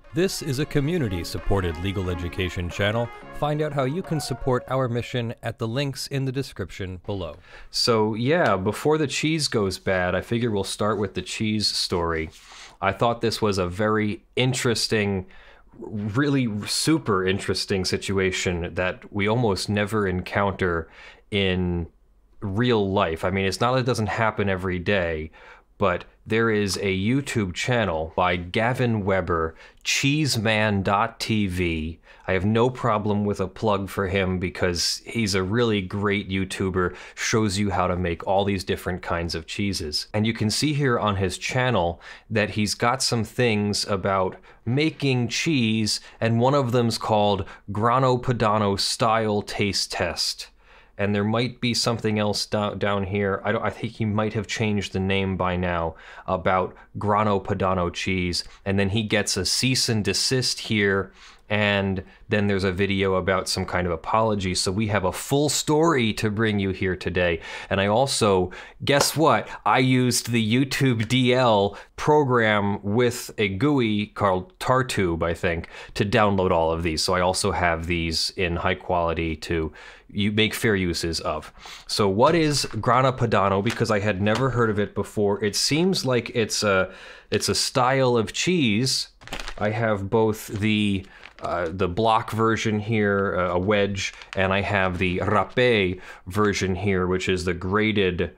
This is a community-supported legal education channel. Find out how you can support our mission at the links in the description below. So yeah, before the cheese goes bad, I figure we'll start with the cheese story. I thought this was a very interesting, really super interesting situation that we almost never encounter in real life. I mean, it's not that it doesn't happen every day, but there is a YouTube channel by Gavin Weber, cheeseman.tv. I have no problem with a plug for him because he's a really great YouTuber, shows you how to make all these different kinds of cheeses. And you can see here on his channel that he's got some things about making cheese, and one of them's called Grano Padano Style Taste Test. And there might be something else down here. I think he might have changed the name by now, about Grano Padano cheese. And then he gets a cease and desist here. And then there's a video about some kind of apology. So we have a full story to bring you here today. And I also, guess what? I used the YouTube DL program with a GUI called Tartube, I think, to download all of these. So I also have these in high quality to make fair uses of. So what is Grana Padano? Because I had never heard of it before. It seems like it's a style of cheese. I have both the block version here, a wedge, and I have the râpé version here, which is the grated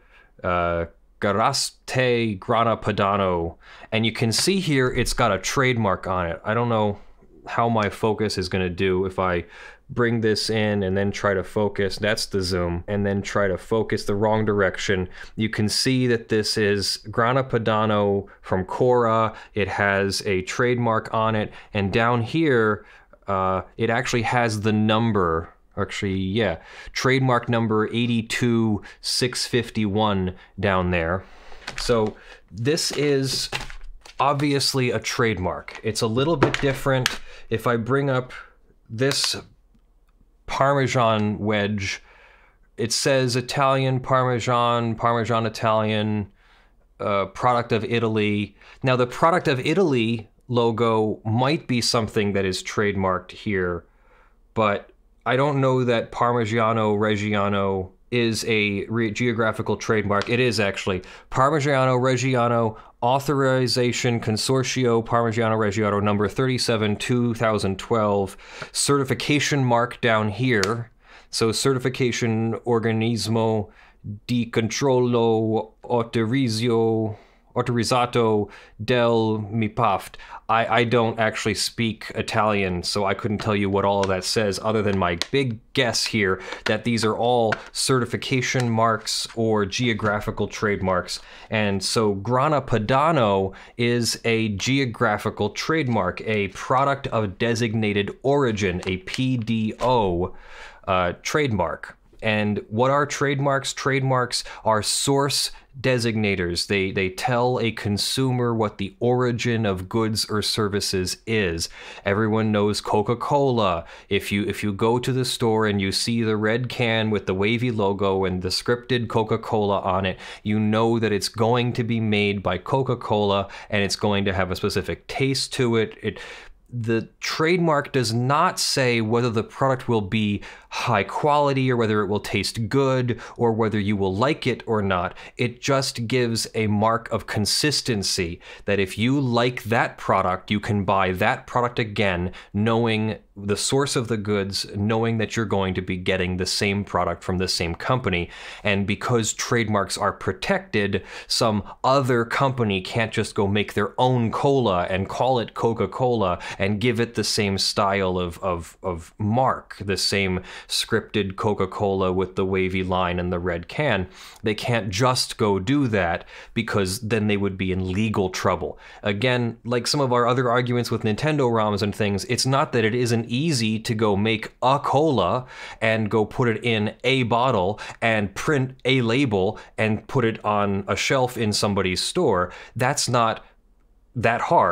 Garaste Grana Padano. And you can see here it's got a trademark on it. I don't know how my focus is going to do if I bring this in and then try to focus. That's the zoom, and then try to focus the wrong direction. You can see that this is Grana Padano from Cora. It has a trademark on it, and down here it actually has the number, actually, yeah, trademark number 82651 down there. So this is obviously a trademark. It's a little bit different. If I bring up this Parmesan wedge, it says Italian Parmesan, Parmesan Italian, product of Italy. Now the product of Italy logo might be something that is trademarked here, but I don't know that Parmigiano Reggiano is a geographical trademark. It is actually Parmigiano Reggiano Authorization Consortio Parmigiano Reggiano number 37 2012 certification mark down here. So certification organismo di controllo autorizzato del MIPAFT. I don't actually speak Italian, so I couldn't tell you what all of that says other than my big guess here that these are all certification marks or geographical trademarks. And so Grana Padano is a geographical trademark, a product of designated origin, a PDO trademark. And what are trademarks? Trademarks are source designators. They tell a consumer what the origin of goods or services is. Everyone knows Coca-Cola. If you go to the store and you see the red can with the wavy logo and the scripted Coca-Cola on it, you know that it's going to be made by Coca-Cola and it's going to have a specific taste to it. The trademark does not say whether the product will be high quality or whether it will taste good or whether you will like it or not. It just gives a mark of consistency that if you like that product, you can buy that product again, knowing the source of the goods, knowing that you're going to be getting the same product from the same company. And because trademarks are protected, some other company can't just go make their own cola and call it Coca-Cola and give it the same style of mark, the same scripted Coca-Cola with the wavy line and the red can. They can't just go do that because then they would be in legal trouble. Again, like some of our other arguments with Nintendo ROMs and things, it's not that it isn't easy to go make a cola and go put it in a bottle and print a label and put it on a shelf in somebody's store. That's not that hard.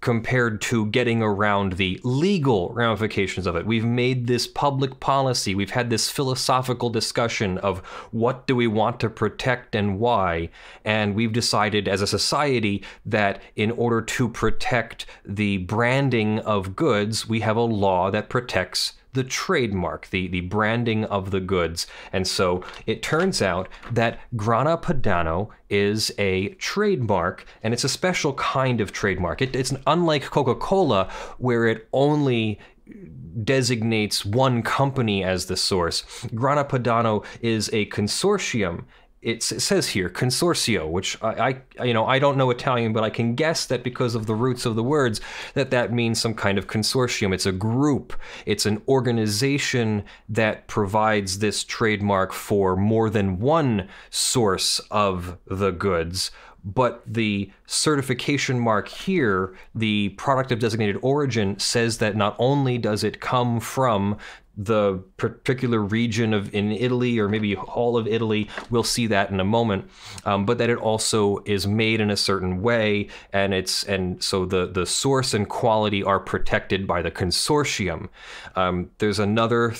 compared to getting around the legal ramifications of it. We've made this public policy. We've had this philosophical discussion of what do we want to protect and why. And we've decided as a society that in order to protect the branding of goods, we have a law that protects the trademark, the branding of the goods. And so it turns out that Grana Padano is a trademark, and it's a special kind of trademark. It's unlike Coca-Cola, where it only designates one company as the source. Grana Padano is a consortium. It says here consortio, which I don't know Italian, but I can guess that because of the roots of the words that means some kind of consortium. It's a group. It's an organization that provides this trademark for more than one source of the goods. But the certification mark here, the product of designated origin, says that not only does it come from the particular region in Italy, or maybe all of Italy, we'll see that in a moment, but that it also is made in a certain way, and so the source and quality are protected by the consortium. There's another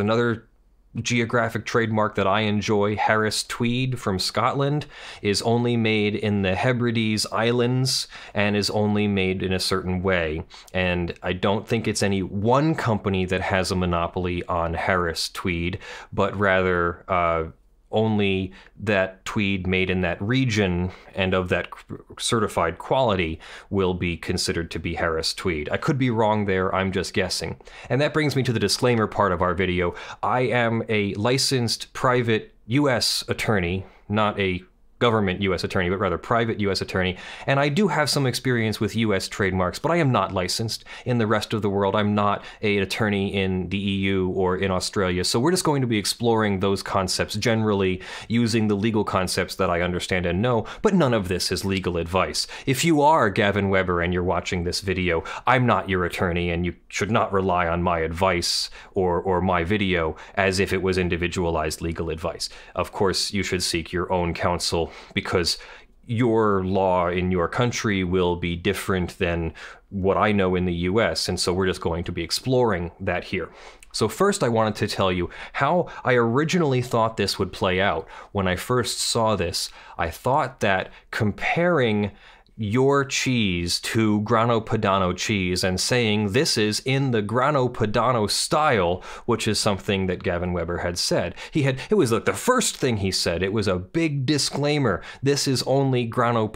geographic trademark that I enjoy. Harris Tweed from Scotland is only made in the Hebrides Islands and is only made in a certain way. And I don't think it's any one company that has a monopoly on Harris Tweed, but rather only that tweed made in that region and of that certified quality will be considered to be Harris Tweed. I could be wrong there, I'm just guessing. And that brings me to the disclaimer part of our video. I am a licensed private U.S. attorney, not a government U.S. attorney, but rather private U.S. attorney. And I do have some experience with U.S. trademarks, but I am not licensed in the rest of the world. I'm not an attorney in the EU or in Australia. So we're just going to be exploring those concepts generally using the legal concepts that I understand and know, but none of this is legal advice. If you are Gavin Weber and you're watching this video, I'm not your attorney, and you should not rely on my advice or my video as if it was individualized legal advice. Of course, you should seek your own counsel, because your law in your country will be different than what I know in the US, and so we're just going to be exploring that here. So first I wanted to tell you how I originally thought this would play out. When I first saw this, I thought that comparing your cheese to Grana Padano cheese and saying this is in the Grana Padano style, which is something that Gavin Weber had said. It was like the first thing he said. It was a big disclaimer. This is only Grana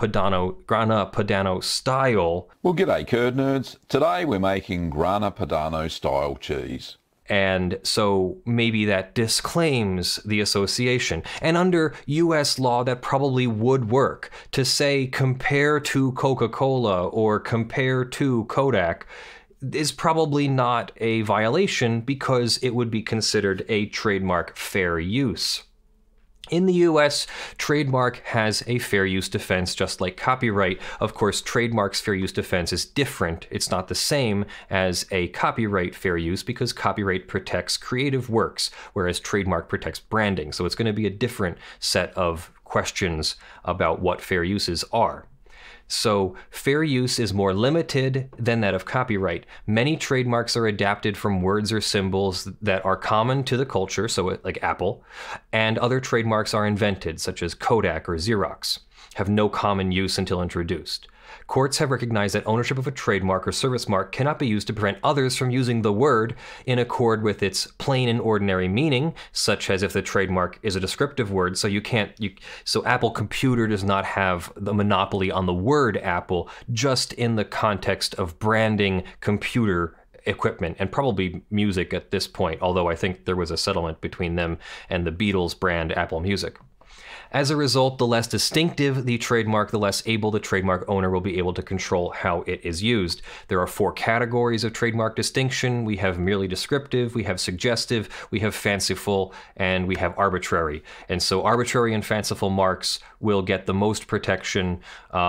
Padano style. Well, g'day curd nerds. Today we're making Grana Padano style cheese. And so maybe that disclaims the association. And under US law, that probably would work. To say compare to Coca-Cola or compare to Kodak is probably not a violation, because it would be considered a trademark fair use. In the US, trademark has a fair use defense, just like copyright. Of course, trademark's fair use defense is different. It's not the same as a copyright fair use, because copyright protects creative works, whereas trademark protects branding. So it's going to be a different set of questions about what fair uses are. So fair use is more limited than that of copyright. Many trademarks are adapted from words or symbols that are common to the culture, so like Apple, and other trademarks are invented, such as Kodak or Xerox, have no common use until introduced. Courts have recognized that ownership of a trademark or service mark cannot be used to prevent others from using the word in accord with its plain and ordinary meaning, such as if the trademark is a descriptive word. So so Apple Computer does not have the monopoly on the word Apple, just in the context of branding computer equipment, and probably music at this point, although I think there was a settlement between them and the Beatles brand Apple Music. As a result, the less distinctive the trademark, the less able the trademark owner will be able to control how it is used. There are 4 categories of trademark distinction. We have merely descriptive, we have suggestive, we have fanciful, and we have arbitrary. And so arbitrary and fanciful marks will get the most protection.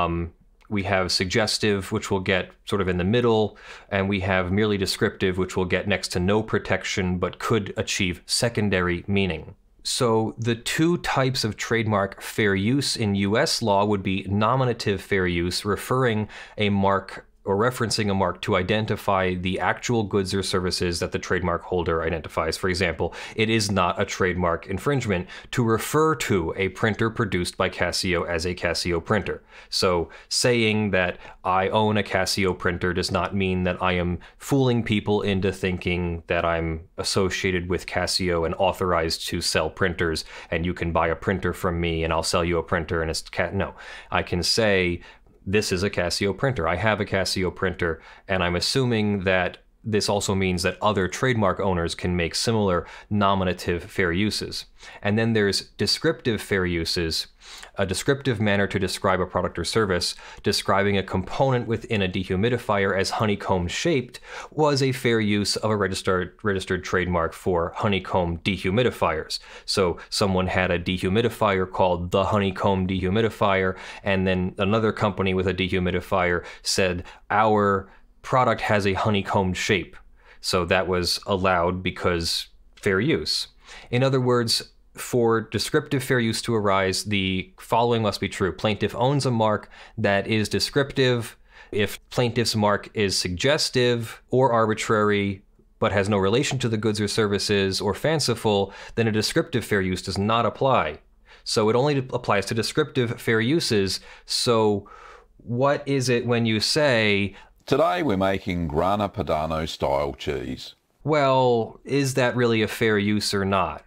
We have suggestive, which will get sort of in the middle, and we have merely descriptive, which will get next to no protection but could achieve secondary meaning. So the 2 types of trademark fair use in US law would be nominative fair use, referring a mark or referencing a mark to identify the actual goods or services that the trademark holder identifies. For example, it is not a trademark infringement to refer to a printer produced by Casio as a Casio printer. So saying that I own a Casio printer does not mean that I am fooling people into thinking that I'm associated with Casio and authorized to sell printers, and you can buy a printer from me and I'll sell you a printer and it's no. I can say this is a Casio printer. I have a Casio printer, and I'm assuming that this also means that other trademark owners can make similar nominative fair uses. And then there's descriptive fair uses, a descriptive manner to describe a product or service. Describing a component within a dehumidifier as honeycomb shaped was a fair use of a registered trademark for honeycomb dehumidifiers. So someone had a dehumidifier called the honeycomb dehumidifier, and then another company with a dehumidifier said, our product has a honeycomb shape. So that was allowed because fair use. In other words, for descriptive fair use to arise, the following must be true. Plaintiff owns a mark that is descriptive. If plaintiff's mark is suggestive or arbitrary, but has no relation to the goods or services, or fanciful, then a descriptive fair use does not apply. So it only applies to descriptive fair uses. So what is it when you say, today we're making Grana Padano style cheese? Well, is that really a fair use or not?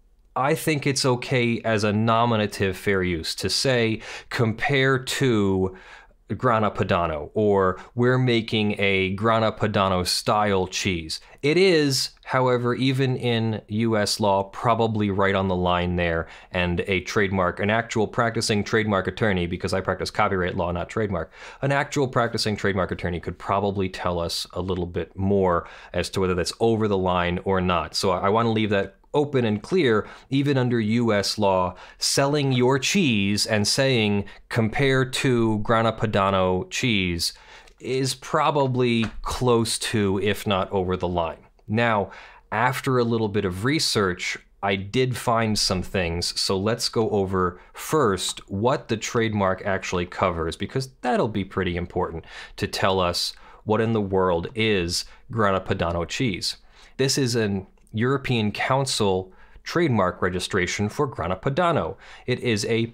I think it's okay as a nominative fair use to say, compare to Grana Padano, or we're making a Grana Padano style cheese. It is, however, even in US law, probably right on the line there, and a trademark, an actual practicing trademark attorney, because I practice copyright law, not trademark, an actual practicing trademark attorney could probably tell us a little bit more as to whether that's over the line or not. So I want to leave that open and clear. Even under US law, selling your cheese and saying compare to Grana Padano cheese is probably close to, if not over the line. Now, after a little bit of research, I did find some things, so let's go over first what the trademark actually covers, because that'll be pretty important to tell us what in the world is Grana Padano cheese. This is an European Council trademark registration for Grana Padano. It is a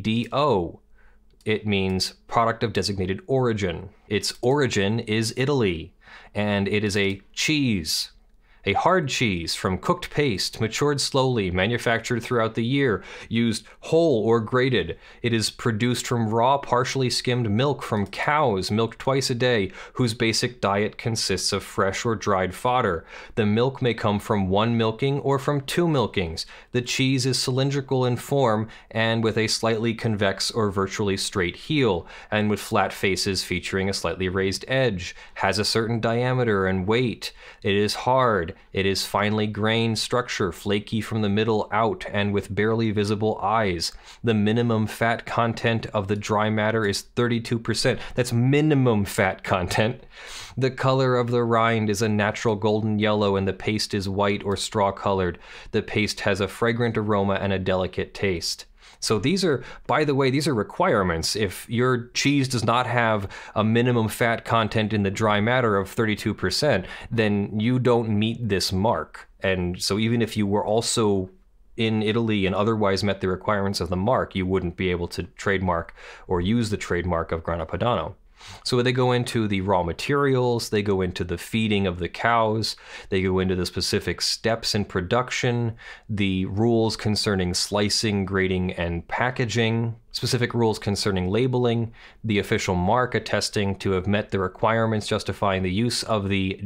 PDO. It means product of designated origin. Its origin is Italy, and it is a cheese. A hard cheese from cooked paste, matured slowly, manufactured throughout the year, used whole or grated. It is produced from raw, partially skimmed milk from cows, milked twice a day, whose basic diet consists of fresh or dried fodder. The milk may come from one milking or from two milkings. The cheese is cylindrical in form and with a slightly convex or virtually straight heel, and with flat faces featuring a slightly raised edge, has a certain diameter and weight. It is hard. It is finely grained structure, flaky from the middle out, and with barely visible eyes. The minimum fat content of the dry matter is 32%. That's minimum fat content. The color of the rind is a natural golden yellow, and the paste is white or straw-colored. The paste has a fragrant aroma and a delicate taste. So these are, by the way, these are requirements. If your cheese does not have a minimum fat content in the dry matter of 32%, then you don't meet this mark. And so even if you were also in Italy and otherwise met the requirements of the mark, you wouldn't be able to trademark or use the trademark of Grana Padano. So they go into the raw materials, they go into the feeding of the cows, they go into the specific steps in production, the rules concerning slicing, grading, and packaging, specific rules concerning labeling, the official mark attesting to have met the requirements justifying the use of the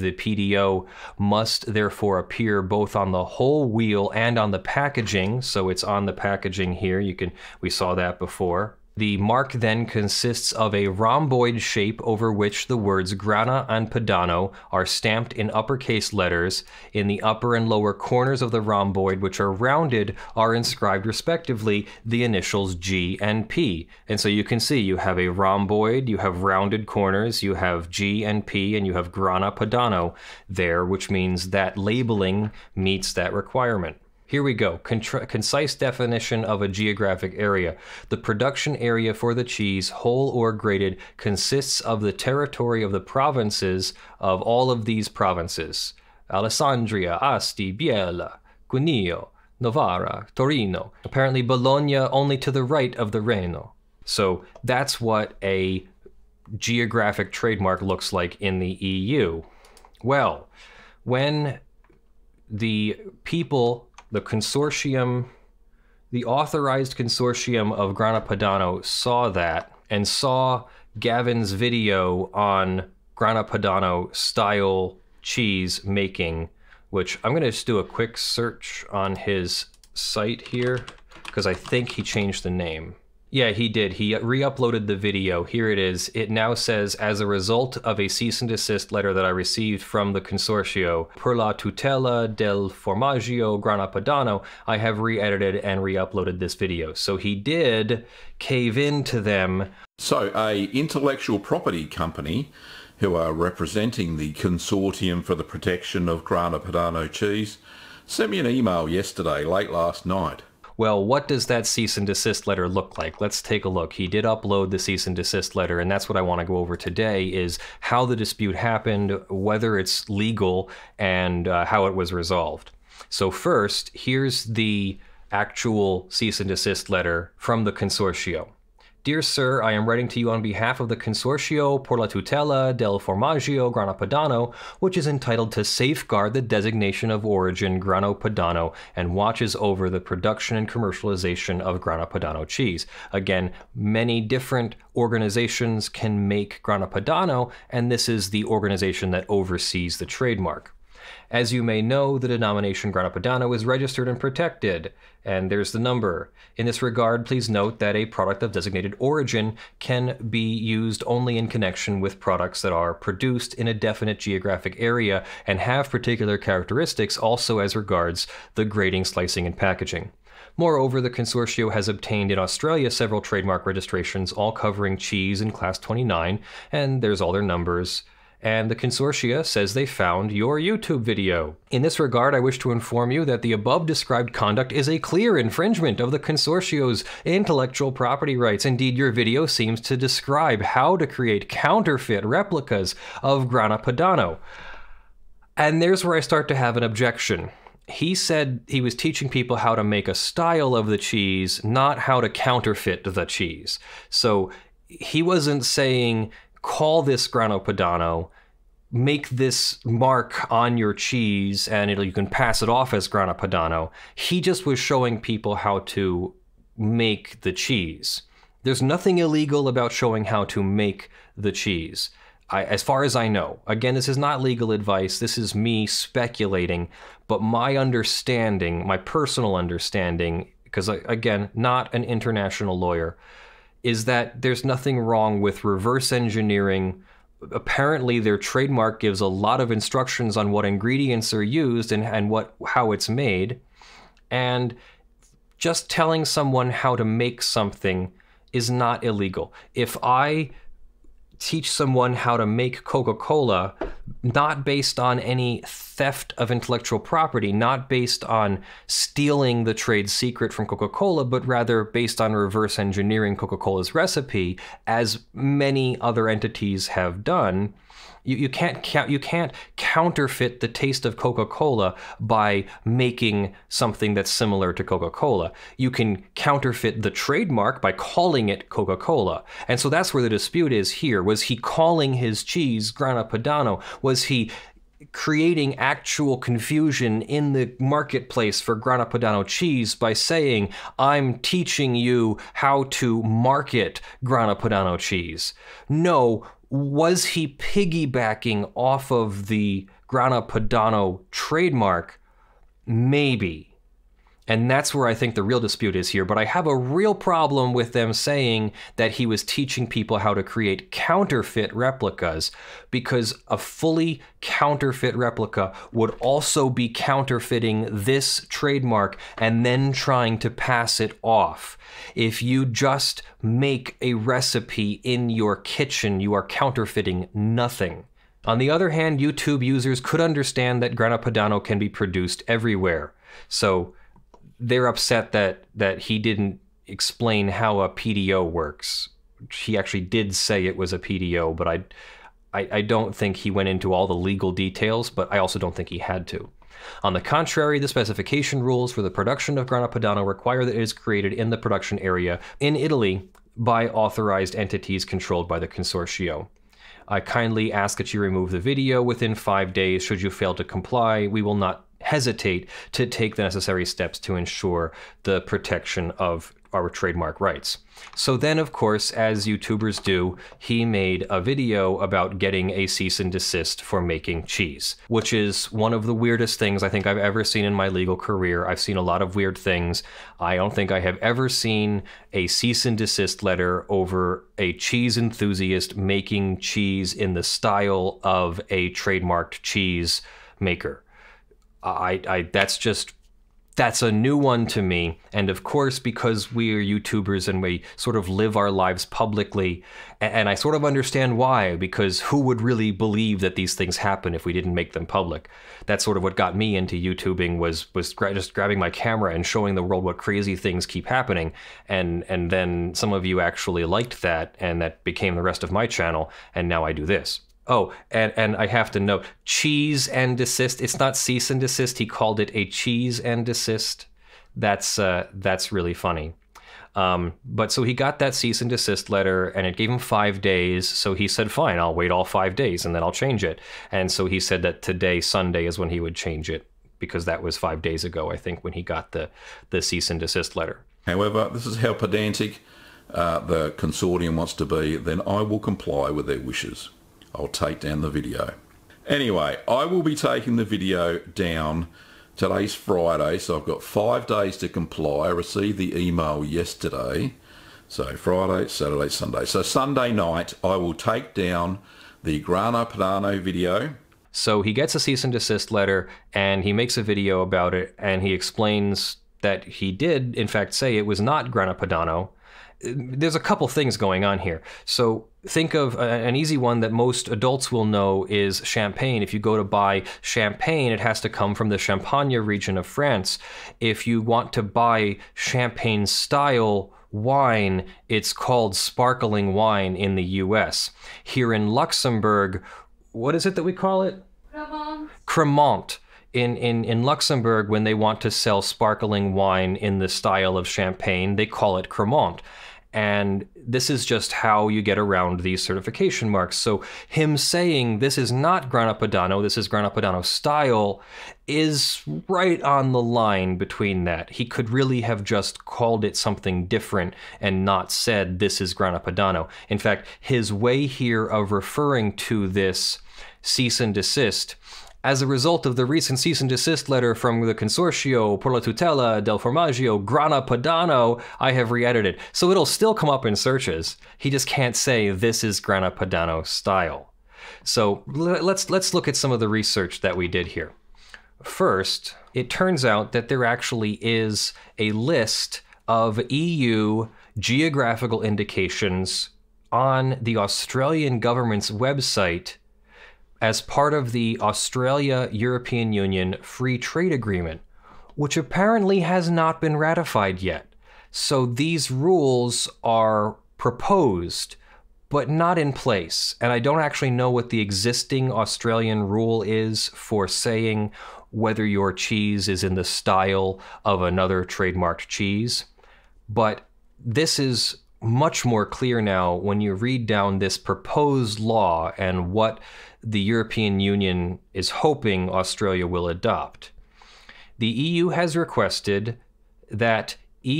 PDO must therefore appear both on the whole wheel and on the packaging. So it's on the packaging here. We saw that before. The mark then consists of a rhomboid shape over which the words Grana and Padano are stamped in uppercase letters. In the upper and lower corners of the rhomboid, which are rounded, are inscribed respectively the initials G and P. And so you can see you have a rhomboid, you have rounded corners, you have G and P, and you have Grana Padano there, which means that labeling meets that requirement. Here we go. Concise definition of a geographic area. The production area for the cheese, whole or grated, consists of the territory of the provinces of all of these provinces. Alessandria, Asti, Biella, Cuneo, Novara, Torino. Apparently Bologna only to the right of the Reno. So that's what a geographic trademark looks like in the EU. Well, when the people, the consortium, the authorized consortium of Grana Padano saw that and saw Gavin's video on Grana Padano style cheese making, which I'm going to just do a quick search on his site here because I think he changed the name. Yeah, he did. He re-uploaded the video. Here it is. It now says, as a result of a cease and desist letter that I received from the Consortio per la tutela del formaggio Grana Padano, I have re-edited and re-uploaded this video. So he did cave into them. So a intellectual property company who are representing the Consortium for the Protection of Grana Padano Cheese sent me an email yesterday, late last night. Well, what does that cease and desist letter look like? Let's take a look. He did upload the cease and desist letter, and that's what I want to go over today, is how the dispute happened, whether it's legal, and how it was resolved. So first, here's the actual cease and desist letter from the Consortio. Dear Sir, I am writing to you on behalf of the Consortio por la tutela del formaggio Grana Padano, which is entitled to safeguard the designation of origin Grana Padano and watches over the production and commercialization of Grana Padano cheese. Again, many different organizations can make Grana Padano, and this is the organization that oversees the trademark. As you may know, the denomination Grana Padano is registered and protected, and there's the number. In this regard, please note that a product of designated origin can be used only in connection with products that are produced in a definite geographic area and have particular characteristics also as regards the grading, slicing, and packaging. Moreover, the Consortio has obtained in Australia several trademark registrations, all covering cheese in Class 29, and there's all their numbers. And the Consortia says they found your YouTube video. In this regard, I wish to inform you that the above described conduct is a clear infringement of the Consortio's intellectual property rights. Indeed, your video seems to describe how to create counterfeit replicas of Grana Padano. And there's where I start to have an objection. He said he was teaching people how to make a style of the cheese, not how to counterfeit the cheese. So he wasn't saying, call this Grana Padano, make this mark on your cheese, and you can pass it off as Grana Padano. He just was showing people how to make the cheese. There's nothing illegal about showing how to make the cheese, as far as I know. Again, this is not legal advice. This is me speculating, but my understanding, my personal understanding, because again, not an international lawyer, is that there's nothing wrong with reverse engineering. Apparently, their trademark gives a lot of instructions on what ingredients are used and how it's made. And just telling someone how to make something is not illegal. If I teach someone how to make Coca-Cola, not based on any theft of intellectual property, not based on stealing the trade secret from Coca-Cola, but rather based on reverse engineering Coca-Cola's recipe, as many other entities have done, you can't counterfeit the taste of Coca-Cola by making something that's similar to Coca-Cola. You can counterfeit the trademark by calling it Coca-Cola. And so that's where the dispute is here. Was he calling his cheese Grana Padano? Was he creating actual confusion in the marketplace for Grana Padano cheese by saying, I'm teaching you how to market Grana Padano cheese? No. Was he piggybacking off of the Grana Padano trademark? Maybe. And that's where I think the real dispute is here. But I have a real problem with them saying that he was teaching people how to create counterfeit replicas, because a fully counterfeit replica would also be counterfeiting this trademark and then trying to pass it off. If you just make a recipe in your kitchen, you are counterfeiting nothing. On the other hand, YouTube users could understand that Grana Padano can be produced everywhere. So they're upset that he didn't explain how a PDO works. He actually did say it was a PDO, but I don't think he went into all the legal details, but I also don't think he had to. On the contrary, the specification rules for the production of Grana Padano require that it is created in the production area in Italy by authorized entities controlled by the Consortio. I kindly ask that you remove the video within 5 days. Should you fail to comply, we will not hesitate to take the necessary steps to ensure the protection of our trademark rights. So then, of course, as YouTubers do, he made a video about getting a cease and desist for making cheese, which is one of the weirdest things I think I've ever seen in my legal career. I've seen a lot of weird things. I don't think I have ever seen a cease and desist letter over a cheese enthusiast making cheese in the style of a trademarked cheese maker. That's a new one to me. And of course, because we are YouTubers and we sort of live our lives publicly, and I sort of understand why, because who would really believe that these things happen if we didn't make them public? That's sort of what got me into YouTubing, was just grabbing my camera and showing the world what crazy things keep happening. And then some of you actually liked that, and that became the rest of my channel, and now I do this. Oh, and I have to note, cheese and desist. It's not cease and desist. He called it a cheese and desist. That's really funny. But so he got that cease and desist letter, and it gave him 5 days. So he said, fine, I'll wait all 5 days and then I'll change it. And so he said that today, Sunday, is when he would change it, because that was 5 days ago, I think, when he got the cease and desist letter. However, this is how pedantic the consortium wants to be. Then I will comply with their wishes. I'll take down the video. Anyway, I will be taking the video down. Today's Friday, so I've got 5 days to comply. I received the email yesterday. So Friday, Saturday, Sunday. So Sunday night, I will take down the Grana Padano video. So he gets a cease and desist letter, and he makes a video about it, and he explains that he did, in fact, say it was not Grana Padano. There's a couple things going on here. So think of an easy one that most adults will know is champagne. If you go to buy champagne, it has to come from the Champagne region of France. If you want to buy champagne style wine, it's called sparkling wine in the US. Here in Luxembourg, what is it that we call it? Cremant. Cremant. In Luxembourg, when they want to sell sparkling wine in the style of champagne, they call it Cremant. And this is just how you get around these certification marks. So him saying this is not Grana Padano, this is Grana Padano style, is right on the line between that. He could really have just called it something different and not said this is Grana Padano. In fact, his way here of referring to this cease and desist, as a result of the recent cease and desist letter from the Consortio per la tutela del formaggio Grana Padano, I have re-edited. So it'll still come up in searches. He just can't say this is Grana Padano style. So let's look at some of the research that we did here. First, it turns out that there actually is a list of EU geographical indications on the Australian government's website as part of the Australia-European Union Free Trade Agreement, which apparently has not been ratified yet. So these rules are proposed, but not in place. And I don't actually know what the existing Australian rule is for saying whether your cheese is in the style of another trademarked cheese. But this is much more clear now when you read down this proposed law and what the European Union is hoping Australia will adopt. The EU has requested that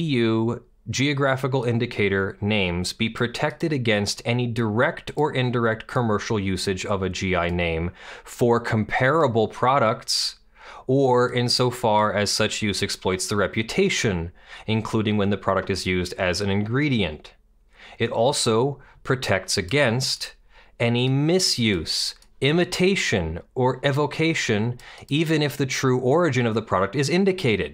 EU geographical indicator names be protected against any direct or indirect commercial usage of a GI name for comparable products, or insofar as such use exploits the reputation, including when the product is used as an ingredient. It also protects against any misuse, imitation, or evocation, even if the true origin of the product is indicated,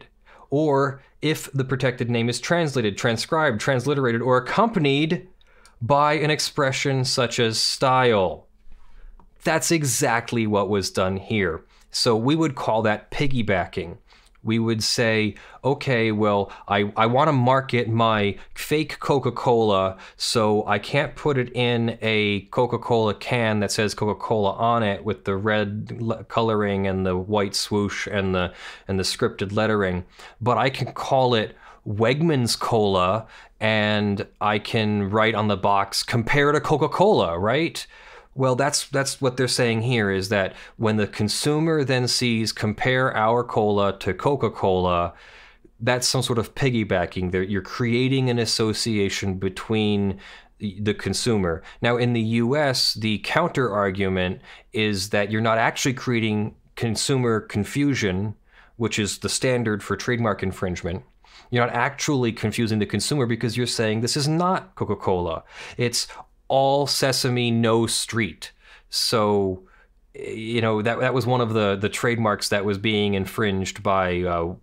or if the protected name is translated, transcribed, transliterated, or accompanied by an expression such as style. That's exactly what was done here. So we would call that piggybacking. We would say, okay, well, I want to market my fake Coca-Cola, so I can't put it in a Coca-Cola can that says Coca-Cola on it with the red coloring and the white swoosh and the scripted lettering, but I can call it Wegmans Cola, and I can write on the box, compare to Coca-Cola, right? Well, that's what they're saying here, is that when the consumer then sees compare our cola to Coca-Cola, that's some sort of piggybacking. You're creating an association between the consumer. Now, in the US, the counter argument is that you're not actually creating consumer confusion, which is the standard for trademark infringement. You're not actually confusing the consumer because you're saying this is not Coca-Cola. It's all sesame, no street. So, you know, that was one of the trademarks that was being infringed by,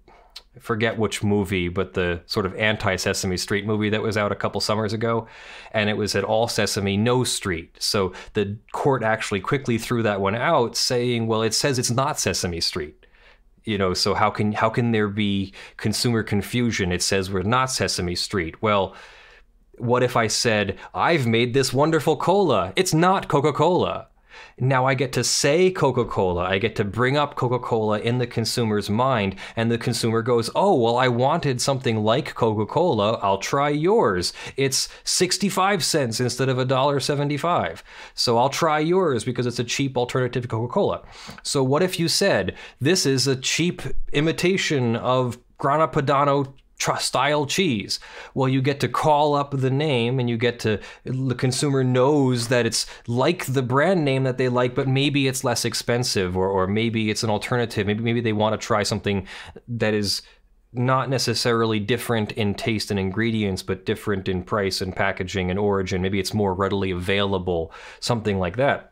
I forget which movie, but the sort of anti-Sesame Street movie that was out a couple summers ago. And it was at all sesame, no street. So the court actually quickly threw that one out, saying, well, it says it's not Sesame Street. You know, so how can there be consumer confusion? It says we're not Sesame Street. Well, what if I said, I've made this wonderful cola. It's not Coca-Cola. Now I get to say Coca-Cola. I get to bring up Coca-Cola in the consumer's mind, and the consumer goes, oh, well, I wanted something like Coca-Cola. I'll try yours. It's 65 cents instead of $1.75. So I'll try yours because it's a cheap alternative to Coca-Cola. So what if you said, this is a cheap imitation of Grana Padano style cheese? Well, you get to call up the name, and the consumer knows that it's like the brand name that they like, but maybe it's less expensive, or maybe it's an alternative. Maybe they want to try something that is not necessarily different in taste and ingredients, but different in price and packaging and origin. Maybe it's more readily available, something like that.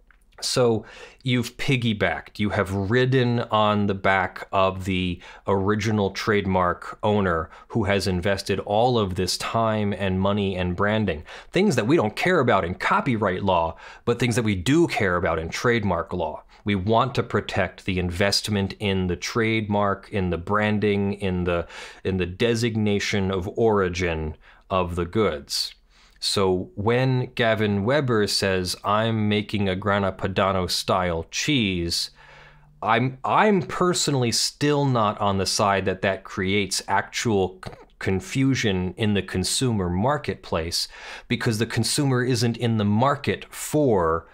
So you've piggybacked, you have ridden on the back of the original trademark owner who has invested all of this time and money and branding. Things that we don't care about in copyright law, but things that we do care about in trademark law. We want to protect the investment in the trademark, in the branding, in the designation of origin of the goods. So when Gavin Weber says, I'm making a Grana Padano style cheese, I'm personally still not on the side that creates actual confusion in the consumer marketplace, because the consumer isn't in the market for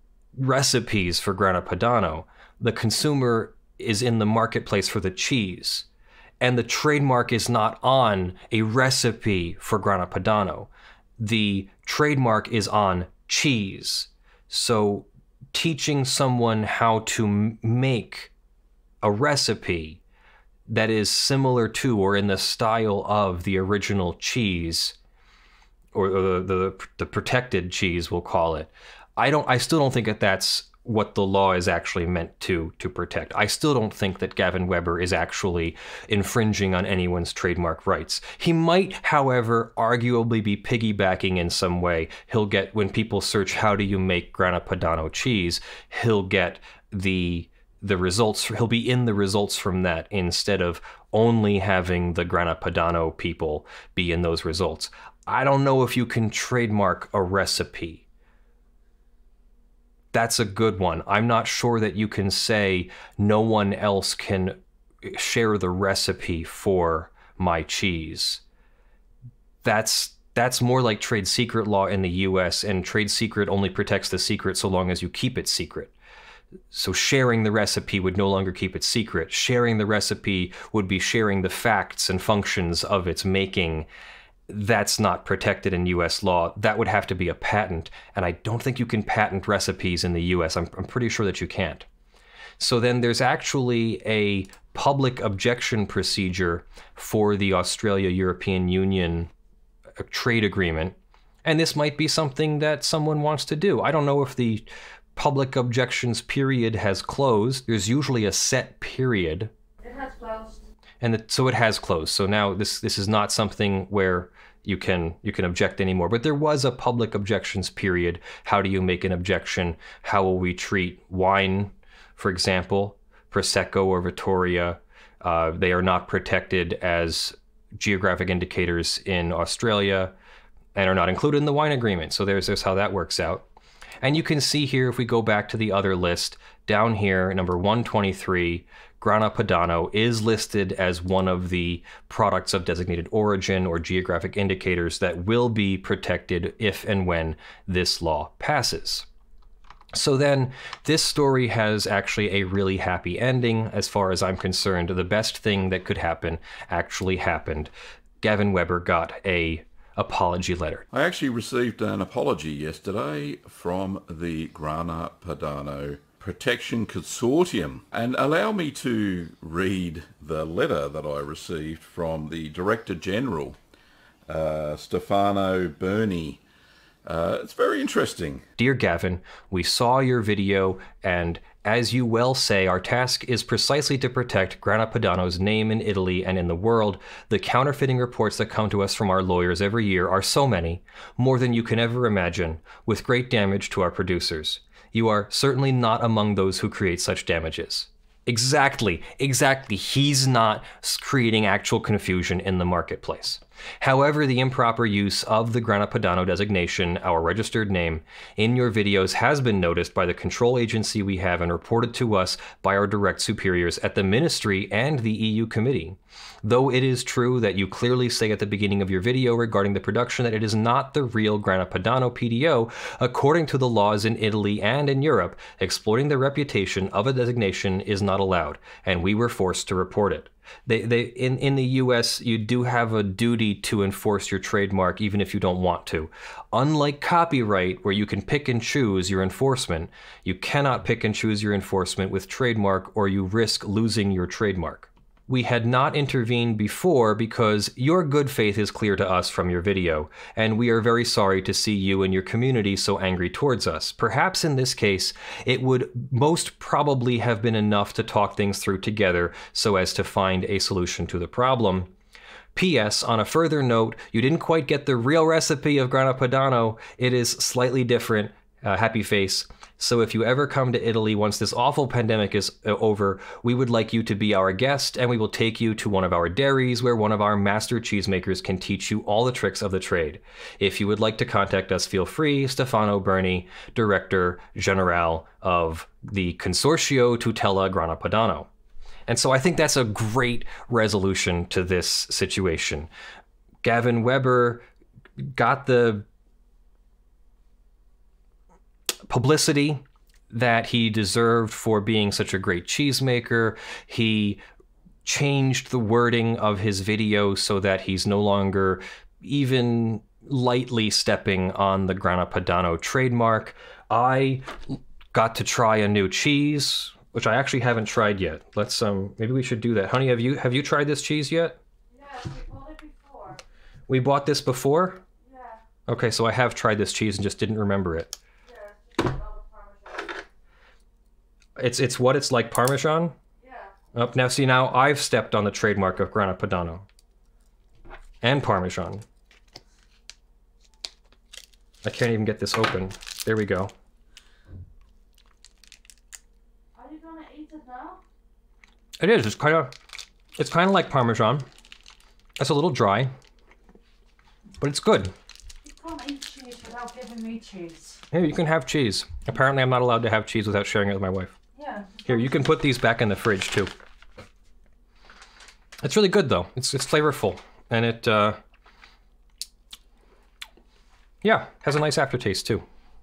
recipes for Grana Padano. The consumer is in the marketplace for the cheese. And the trademark is not on a recipe for Grana Padano. The trademark is on cheese. So teaching someone how to make a recipe that is similar to or in the style of the original cheese, or the protected cheese, we'll call it, I still don't think that's what the law is actually meant to protect. I still don't think that Gavin Weber is actually infringing on anyone's trademark rights. He might, however, arguably be piggybacking in some way. He'll get, when people search, how do you make Grana Padano cheese, he'll get the results, he'll be in the results from that, instead of only having the Grana Padano people be in those results. I don't know if you can trademark a recipe. That's a good one. I'm not sure that you can say no one else can share the recipe for my cheese. That's more like trade secret law in the US, and trade secret only protects the secret so long as you keep it secret. So sharing the recipe would no longer keep it secret. Sharing the recipe would be sharing the facts and functions of its making. That's not protected in US law. That would have to be a patent, and I don't think you can patent recipes in the US. I'm pretty sure that you can't. So then there's actually a public objection procedure for the Australia-European Union trade agreement, and this might be something that someone wants to do. I don't know if the public objections period has closed. There's usually a set period. It has closed. And so it has closed. So now this is not something where you can object anymore. But there was a public objections period. How do you make an objection? How will we treat wine, for example, Prosecco or Vittoria? They are not protected as geographic indicators in Australia and are not included in the wine agreement. So there's how that works out. And you can see here, if we go back to the other list, down here, number 123, Grana Padano is listed as one of the products of designated origin or geographic indicators that will be protected if and when this law passes. So then, this story has actually a really happy ending. As far as I'm concerned, the best thing that could happen actually happened. Gavin Weber got a apology letter. I actually received an apology yesterday from the Grana Padano Protection Consortium. And allow me to read the letter that I received from the Director General, Stefano Berni. It's very interesting. Dear Gavin, we saw your video, and as you well say, our task is precisely to protect Grana Padano's name in Italy and in the world. The counterfeiting reports that come to us from our lawyers every year are so many, more than you can ever imagine, with great damage to our producers. You are certainly not among those who create such damages. Exactly. He's not creating actual confusion in the marketplace. However, the improper use of the Grana Padano designation, our registered name, in your videos has been noticed by the control agency we have and reported to us by our direct superiors at the Ministry and the EU Committee. Though it is true that you clearly say at the beginning of your video regarding the production that it is not the real Grana Padano PDO, according to the laws in Italy and in Europe, exploiting the reputation of a designation is not allowed, and we were forced to report it. In the US, you do have a duty to enforce your trademark even if you don't want to. Unlike copyright, where you can pick and choose your enforcement, you cannot pick and choose your enforcement with trademark or you risk losing your trademark. We had not intervened before because your good faith is clear to us from your video, and we are very sorry to see you and your community so angry towards us. Perhaps in this case, it would most probably have been enough to talk things through together so as to find a solution to the problem. P.S. On a further note, you didn't quite get the real recipe of Grana Padano. It is slightly different. Happy face. So if you ever come to Italy once this awful pandemic is over, we would like you to be our guest, and we will take you to one of our dairies where one of our master cheesemakers can teach you all the tricks of the trade. If you would like to contact us, feel free. Stefano Berni, Director General of the Consorzio Tutela Grana Padano. And so I think that's a great resolution to this situation. Gavin Weber got the publicity that he deserved for being such a great cheesemaker. He changed the wording of his video so that he's no longer even lightly stepping on the Grana Padano trademark. I got to try a new cheese, which I actually haven't tried yet. Let's maybe we should do that. Honey, have you tried this cheese yet? Yes, we bought it before. We bought this before? Yeah. Okay, so I have tried this cheese and just didn't remember it. It's what it's like Parmesan? Yeah. Now see, now I've stepped on the trademark of Grana Padano. And Parmesan. I can't even get this open. There we go. Are you gonna eat it now? It is, it's kind of like Parmesan. It's a little dry, but it's good. You can't eat cheese without giving me cheese. Here, you can have cheese. Apparently I'm not allowed to have cheese without sharing it with my wife. Yeah. Here, you can put these back in the fridge too. It's really good though. It's flavorful, and it yeah, has a nice aftertaste too.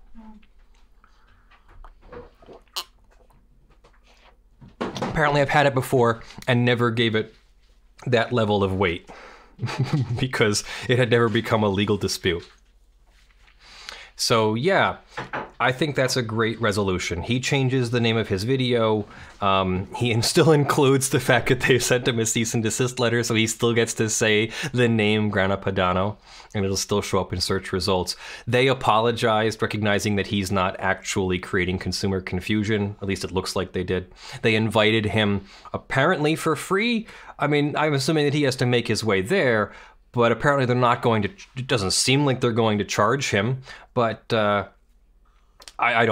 Apparently I've had it before and never gave it that level of weight because it had never become a legal dispute. So yeah, I think that's a great resolution. He changes the name of his video. He still includes the fact that they sent him a cease and desist letter, so he still gets to say the name Grana Padano, and it'll still show up in search results. They apologized, recognizing that he's not actually creating consumer confusion. At least it looks like they did. They invited him apparently for free. I mean, I'm assuming that he has to make his way there, but apparently they're not going to, it doesn't seem like they're going to charge him, but I don't know.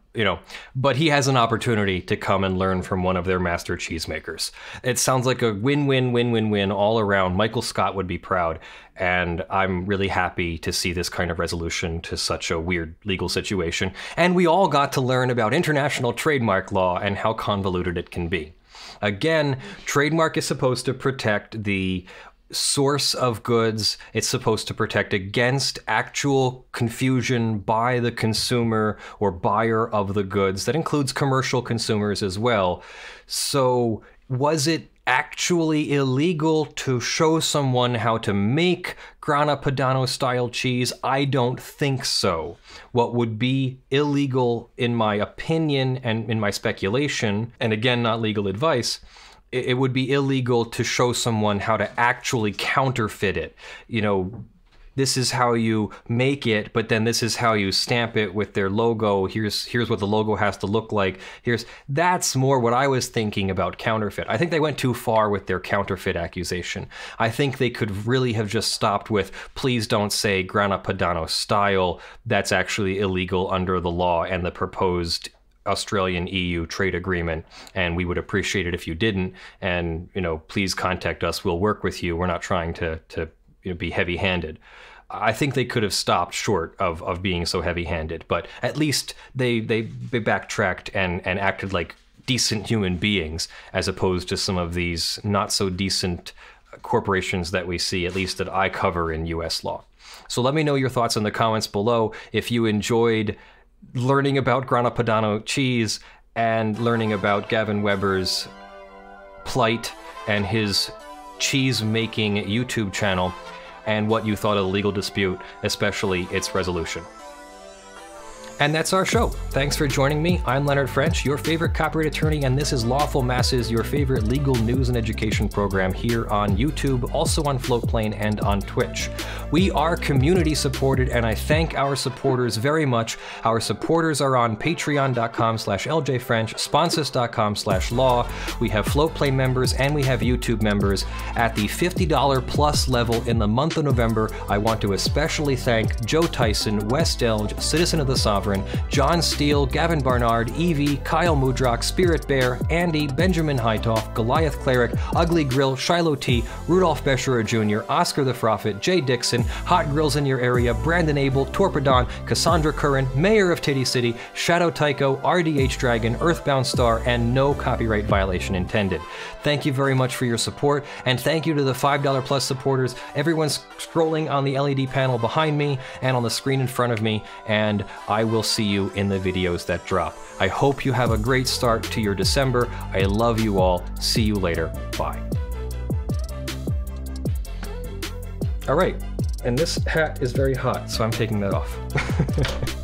you know, but he has an opportunity to come and learn from one of their master cheesemakers. It sounds like a win-win-win-win-win all around. Michael Scott would be proud, and I'm really happy to see this kind of resolution to such a weird legal situation. And we all got to learn about international trademark law and how convoluted it can be. Again, trademark is supposed to protect the source of goods. It's supposed to protect against actual confusion by the consumer or buyer of the goods. That includes commercial consumers as well. So was it actually illegal to show someone how to make Grana Padano style cheese? I don't think so. What would be illegal, in my opinion and in my speculation, and again, not legal advice, it would be illegal to show someone how to actually counterfeit it. You know, this is how you make it, but then this is how you stamp it with their logo. Here's what the logo has to look like. That's more what I was thinking about counterfeit. I think they went too far with their counterfeit accusation. I think they could really have just stopped with, please don't say Grana Padano style. That's actually illegal under the law and the proposed Australian EU trade agreement, and we would appreciate it if you didn't. And, you know, please contact us. We'll work with you. We're not trying to you know, be heavy-handed. I think they could have stopped short of being so heavy-handed, but at least they backtracked and acted like decent human beings, as opposed to some of these not so decent corporations that we see, at least that I cover in US law. So let me know your thoughts in the comments below. If you enjoyed learning about Grana Padano cheese and learning about Gavin Weber's plight and his cheese-making YouTube channel, and what you thought of the legal dispute, especially its resolution. And that's our show. Thanks for joining me. I'm Leonard French, your favorite copyright attorney, and this is Lawful Masses, your favorite legal news and education program here on YouTube, also on Floatplane and on Twitch. We are community supported, and I thank our supporters very much. Our supporters are on patreon.com/ljfrench, sponsors.com/law. We have Floatplane members and we have YouTube members. At the $50 plus level in the month of November, I want to especially thank Joe Tyson, West Elge, Citizen of the Sovereign, John Steele, Gavin Barnard, Evie, Kyle Mudrock, Spirit Bear, Andy, Benjamin Hightoff, Goliath Cleric, Ugly Grill, Shiloh T, Rudolph Bescherer Jr., Oscar the Prophet, Jay Dixon, Hot Grills in Your Area, Brandon Abel, Torpedon, Cassandra Curran, Mayor of Titty City, Shadow Tycho, RDH Dragon, Earthbound Star, and no copyright violation intended. Thank you very much for your support, and thank you to the $5 plus supporters. Everyone's scrolling on the LED panel behind me and on the screen in front of me, and I will see you in the videos that drop. I hope you have a great start to your December. I love you all. See you later. Bye. All right, and this hat is very hot, so I'm taking that off.